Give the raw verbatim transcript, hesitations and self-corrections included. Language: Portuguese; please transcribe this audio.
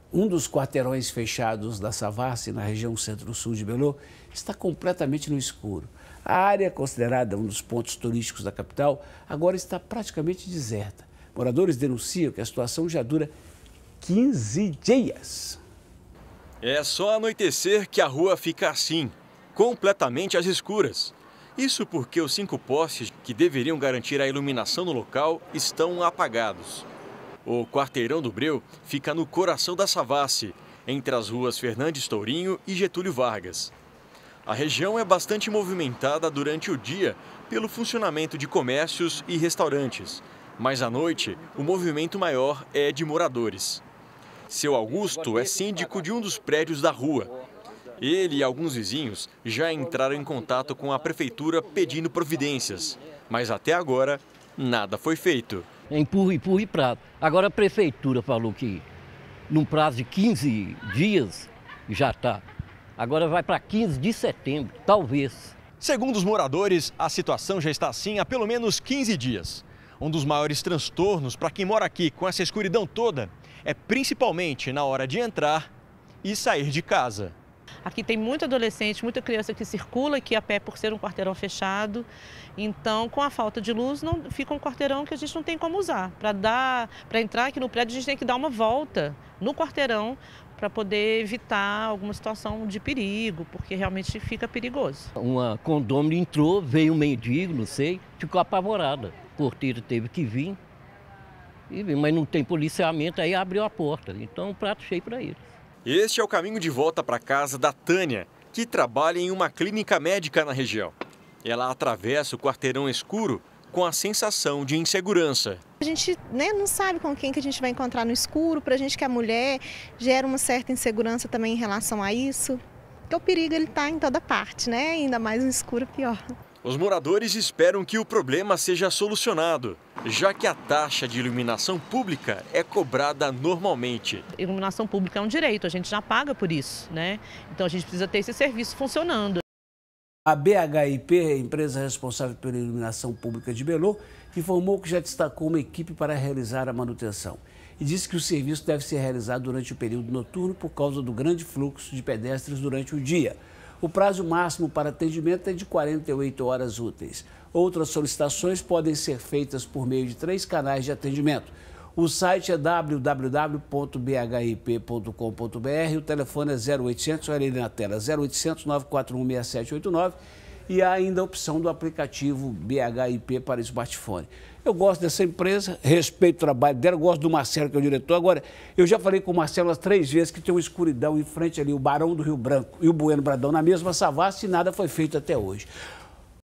Um dos quarteirões fechados da Savassi, na região centro-sul de Belo, está completamente no escuro. A área, considerada um dos pontos turísticos da capital, agora está praticamente deserta. Moradores denunciam que a situação já dura quinze dias. É só anoitecer que a rua fica assim, completamente às escuras. Isso porque os cinco postes que deveriam garantir a iluminação no local estão apagados. O Quarteirão do Breu fica no coração da Savassi, entre as ruas Fernandes Tourinho e Getúlio Vargas. A região é bastante movimentada durante o dia pelo funcionamento de comércios e restaurantes, mas à noite o movimento maior é de moradores. Seu Augusto é síndico de um dos prédios da rua. Ele e alguns vizinhos já entraram em contato com a prefeitura pedindo providências, mas até agora nada foi feito. Empurra, empurra e prazo. Agora a prefeitura falou que num prazo de quinze dias já está. Agora vai para quinze de setembro, talvez. Segundo os moradores, a situação já está assim há pelo menos quinze dias. Um dos maiores transtornos para quem mora aqui com essa escuridão toda é principalmente na hora de entrar e sair de casa. Aqui tem muito adolescente, muita criança que circula aqui a pé por ser um quarteirão fechado. Então, com a falta de luz, não fica um quarteirão que a gente não tem como usar. Para dar, para entrar aqui no prédio, a gente tem que dar uma volta no quarteirão para poder evitar alguma situação de perigo, porque realmente fica perigoso. Uma condômino entrou, veio um mendigo, não sei, ficou apavorada. O porteiro teve que vir, mas não tem policiamento, aí abriu a porta. Então, um prato cheio para eles. Este é o caminho de volta para casa da Tânia, que trabalha em uma clínica médica na região. Ela atravessa o quarteirão escuro com a sensação de insegurança. A gente né, não sabe com quem que a gente vai encontrar no escuro, para a gente que é mulher, gera uma certa insegurança também em relação a isso. Porque o perigo ele está em toda parte, né? Ainda mais no escuro, pior. Os moradores esperam que o problema seja solucionado, já que a taxa de iluminação pública é cobrada normalmente. Iluminação pública é um direito, a gente já paga por isso, né? Então a gente precisa ter esse serviço funcionando. A B H I P, a empresa responsável pela iluminação pública de Belo, informou que já destacou uma equipe para realizar a manutenção e disse que o serviço deve ser realizado durante o período noturno por causa do grande fluxo de pedestres durante o dia. O prazo máximo para atendimento é de quarenta e oito horas úteis. Outras solicitações podem ser feitas por meio de três canais de atendimento. O site é w w w ponto b h i p ponto com ponto b r, o telefone é zero oitocentos, olha ali na tela, zero oitocentos, nove quatro um, seis sete oito nove e há ainda a opção do aplicativo B H I P para smartphone. Eu gosto dessa empresa, respeito o trabalho dela, gosto do Marcelo, que é o diretor. Agora, eu já falei com o Marcelo as três vezes que tem uma escuridão em frente ali, o Barão do Rio Branco e o Bueno Bradão na mesma Savassi e nada foi feito até hoje.